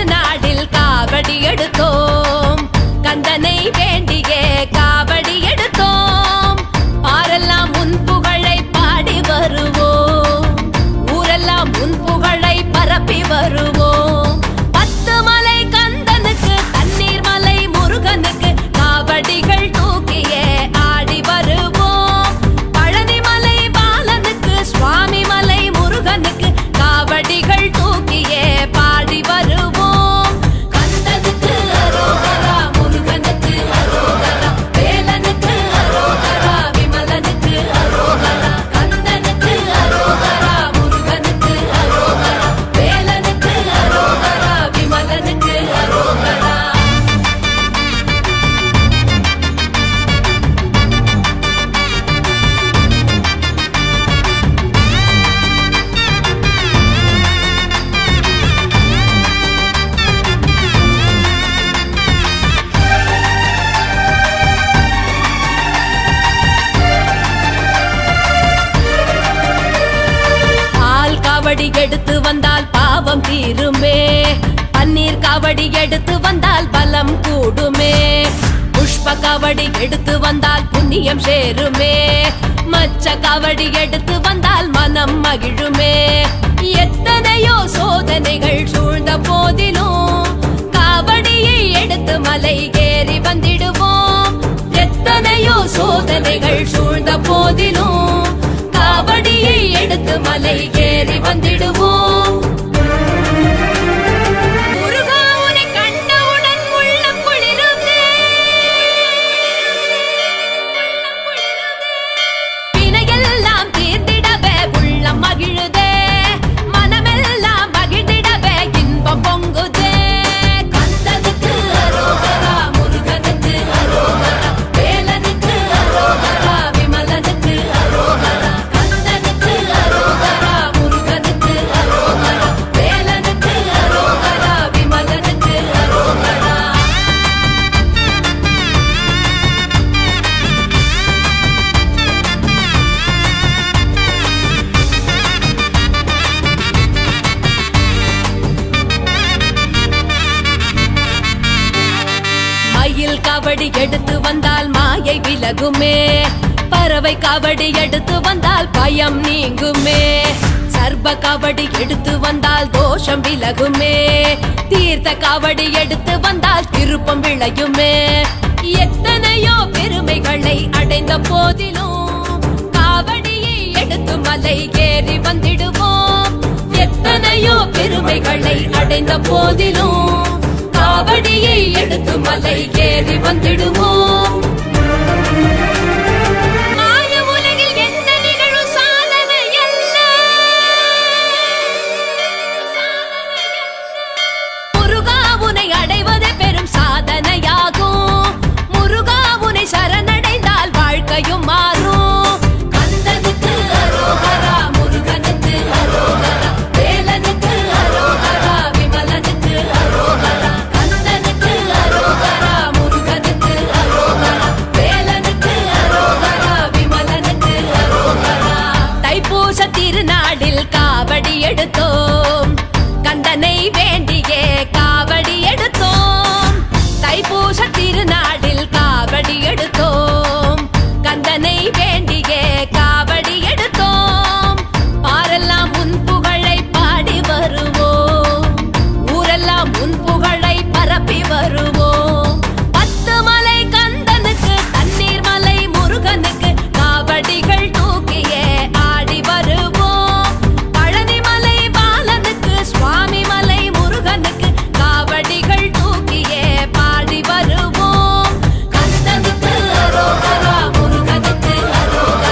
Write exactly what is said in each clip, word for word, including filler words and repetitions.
திருநாடில் காவடி எடுத்தோம், கந்தனை வேண்டியே காவடி எடுத்தோம். பாரெல்லாம் உன் புகழை பாடி வருவோம், ஊரெல்லாம் உன் புகழை பரப்பி வருவோம். பத்து மலை கந்தனுக்கு, தண்ணீர் மலை முருகனுக்கு காவடிகள் தூக்கியே ஆடி வருவோம். பழனி மலை பாலனுக்கு, சுவாமி மலை முருகனுக்கு காவடிகள் தூக்கியே பாடி வருவோம். கந்தனுக்கு அரோகரா, முருகனுக்கு அரோகரா, வேலனுக்கு அரோகரா, விமலனுக்கு அரோகரா. கந்தனுக்கு அரோகரா, முருகனுக்கு அரோகரா, வேலனுக்கு அரோகரா, விமலனுக்கு அரோகரா. பால் காவடி எடுத்து வந்தால் பாவம் தீருமே, பன்னீர் காவடி எடுத்து வந்தால் பலம் கூடுமே. புஷ்ப காவடி எடுத்து வந்தால் புண்ணியம் சேருமே, மச்ச காவடி எடுத்து வந்தால் மனம் மகிழுமே. எத்தனையோ சோதனைகள் சூழ்ந்த போதிலும் காவடியை எடுத்து மலை ஏறி வந்திடுவோம். எத்தனையோ சோதனைகள் சூழ்ந்த போதிலும் காவடியை எடுத்து மலை ஏறி வந்திடுவோம். முருகா உன்னை கண்டவுடன் உள்ளம் குளிருதே, வினையெல்லாம் தீர்ந்திடவே உள்ளம் மகிழுதே, மனமெல்லாம் மகிழ்ந்திடவே இன்பம் பொங்குதே. கந்தனுக்கு அரோகரா, முருகனுக்கு அரோகரா, வேலனுக்கு அரோகரா, விமலனுக்கு அரோகரா. கந்தனுக்கு அரோகரா, முருகனுக்கு அரோகரா, வேலனுக்கு அரோகரா, விமலனுக்கு அரோகரா. மயில் காவடி எடுத்து வந்தால் மாயை விலகுமே, பறவை காவடி எடுத்து வந்தால் பயம் நீங்குமே. சர்ப காவடி எடுத்து வந்தால் தோஷம் விலகுமே, தீர்த்த காவடி எடுத்து வந்தால் திருப்பம் விளையுமே. எத்தனையோ பெருமைகளை அடைந்த போதிலும் காவடியை எடுத்து மலை ஏறி வந்திடுவோம். எத்தனையோ பெருமைகளை அடைந்த போதிலும் காவடியை எடுத்து மலை ஏறி வந்திடுவோம். மாய உலகில் என்ன நிகழும் சாதனை அல்ல, முருகா உன்னை அடைவதே பெரும் சாதனையாகும். முருகா உன்னை சரணடைந்தால் வாழ்க்கையும் மாறும். கந்தனுக்கு அரோகரா, முருகனுக்கு அரோகரா, வேலனுக்கு அரோகரா, விமலனுக்கு அரோகரா. கந்தனுக்கு அரோகரா, முருகனுக்கு அரோகரா, வேலனுக்கு அரோகரா, விமலனுக்கு அரோகரா. தைப்பூச திருநாடில் காவடி எடுத்தோம், கந்தனை வேண்டியே காவடி எடுத்தோம். தைப்பூச திருநாடில் காவடி எடுத்தோம், கந்தனை வேண்டியே காவடி எடுத்தோம். பாரெல்லாம் உன் புகழை பாடி வருவோம், ஊரெல்லாம் உன் புகழை பரப்பி வருவோம். பத்து மலை கந்தனுக்கு, தண்ணீர் மலை முருகனுக்கு காவடிகள் தூக்கியே ஆடி வருவோம். பழனி மலை பாலனுக்கு, சுவாமி மலை முருகனுக்கு காவடிகள் தூக்கியே பாடி வருவோம். கந்தனுக்கு அரோகரா, முருகனுக்கு அரோகரா,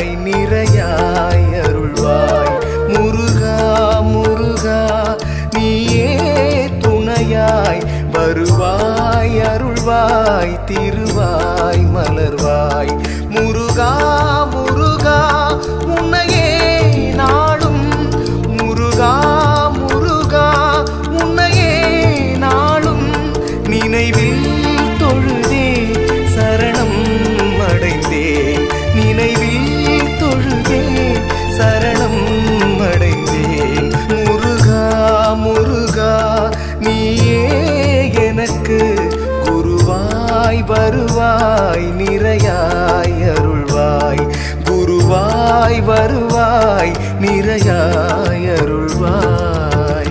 வருவாய் நிறையாய் அருள்வாய் முருகா முருகா நீயே துணையாய் வருவாய் அருள்வாய் திருவாய் மலர்வாய் முருகா முருகா உன்னையே நாளும் முருகா முருகா உன்னையே நாளும் நினைவில் தொழுதே சரணம் அடைந்தேன் நினைவில் தொழுதே சரணம் அடைந்தேன் முருகா முருகா நீயே எனக்கு குருவாய் வருவாய் நிறையாய் அருள்வாய் குருவாய் வருவாய் நிறையாய் அருள்வாய்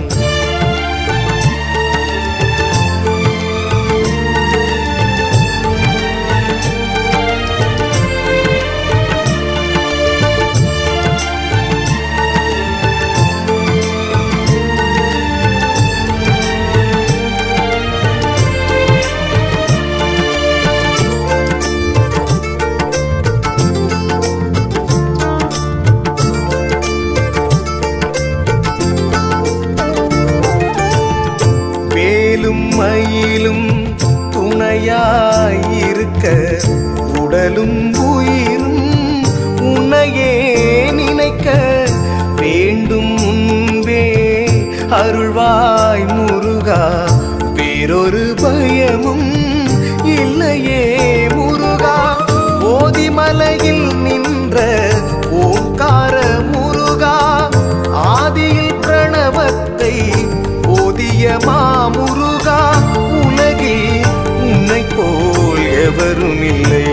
மயிலும் துணையாயிருக்க உடலும் உயிரும் உன்னையே நினைக்க வேண்டும் முன்பே அருள்வாய் முருகா வேறொரு பயமும் இல்லையே முருகா ஓதிமலையில் நின்ற ஓங்கார முருகா ஆதியில் பிரணவத்தை ஓதிய மாமுருகா உலகில் உன்னை போல் எவரும் இல்லை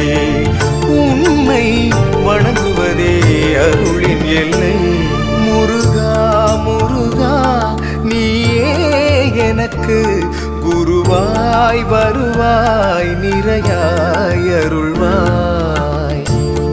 உன்னை வணங்குவதே அருளின் எல்லை முருகா முருகா நீயே எனக்கு குருவாய் வருவாய் நிறையாய் அருள்வாய்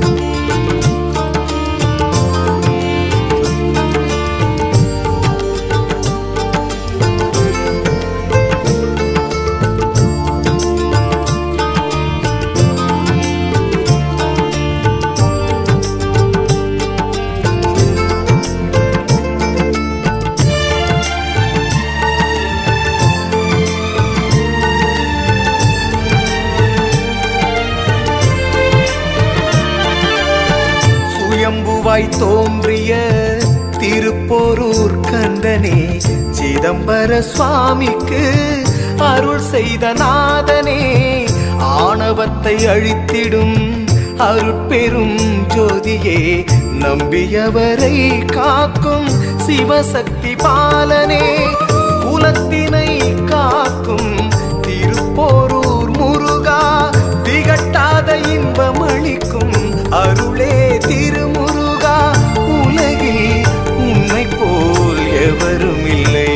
சுயம்புவாய் தோன்றிய திருப்போரூர் கந்தனே சிதம்பர சுவாமிக்கு அருள் செய்த நாதனே ஆணவத்தை அழித்திடும் அருட்பெரும் ஜோதியே நம்பியவரை காக்கும் சிவசக்தி பாலனே குலத்தினை காக்கும் திருப்போரூர் முருகா திகட்டாத இன்பமளிக்கும் அருளே திருமுருகா உலகில் உன்னை போல் எவரும் இல்லை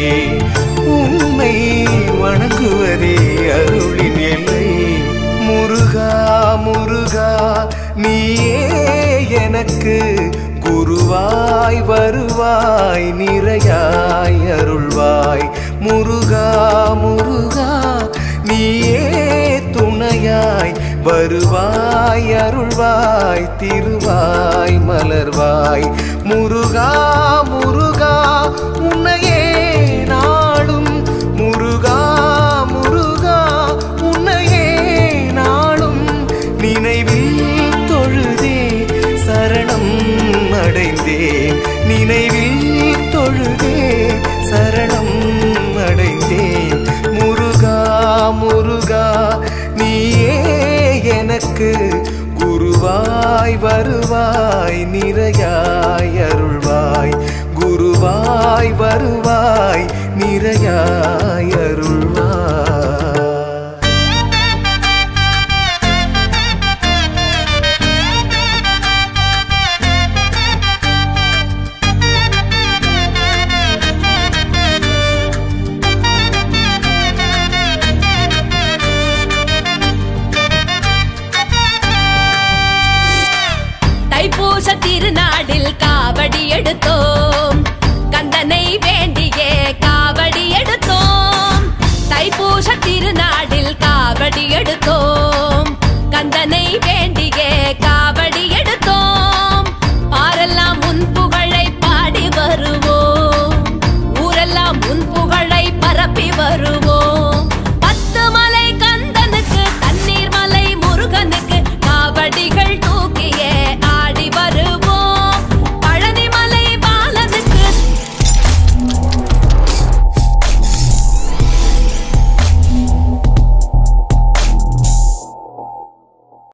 உன்னை வணங்குவதே அருளின் எல்லை முருகா முருகா நீயே எனக்கு குருவாய் வருவாய் நிறையாய் அருள்வாய் முருகா முருகா நீயே துணையாய் வருவாய் அருள்வாய் திருவாய் மலர்வாய் முருகா முருகா உன்னையே நாளும் முருகா முருகா உன்னையே நாளும் நினைவில் தொழுதே சரணம் அடைந்தேன் நினைவில் தொழுதே சரணம் அடைந்தேன் முருகா முருகா நீயே எனக்கு குருவாய் வருவாய் நிறையாய் அருள்வாய் குருவாய் வருவாய் நிறையாய் அருள்வாய் தைப்பூச திருநாடில் காவடி எடுத்தோம் கந்தனை வேண்டியே காவடி எடுத்தோம் தைப்பூச திருநாடில் காவடி எடுத்தோம் கந்தனை வேண்டியே காவடி எடுத்தோம்